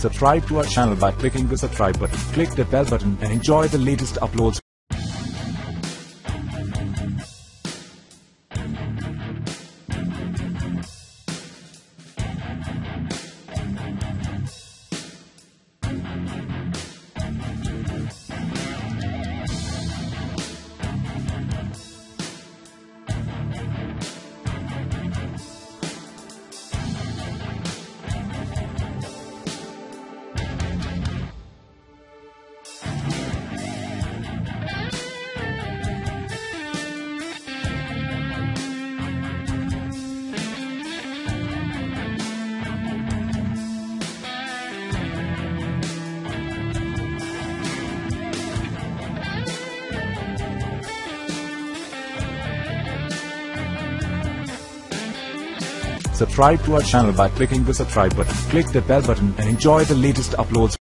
Subscribe to our channel by clicking the subscribe button. Click the bell button and enjoy the latest uploads. Subscribe to our channel by clicking the subscribe button. Click the bell button and enjoy the latest uploads.